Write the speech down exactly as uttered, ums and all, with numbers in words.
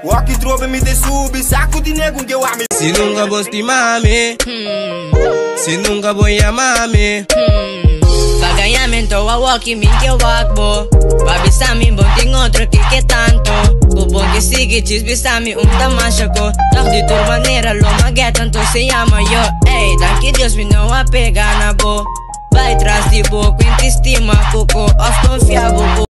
Walk trove me de sub, saco de nego que eu ame. Se nunca vou estimar-me, se nunca vou amar-me. Pagamento a walk me que eu walk babisami bom tem outro que que tanto. O bom que sigue desbisami um tamashaco. Dag de tua maneira lo maguet tanto se llama yo. Ey, dan que Deus me não apega na bo. Vai trás de boca, estima coco, os confiável.